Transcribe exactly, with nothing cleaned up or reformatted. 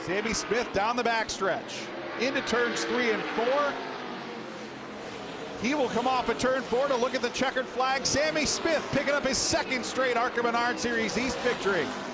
Sammy Smith down the backstretch, into turns three and four. He will come off at turn four to look at the checkered flag. Sammy Smith picking up his second straight ARCA Menards Series East victory.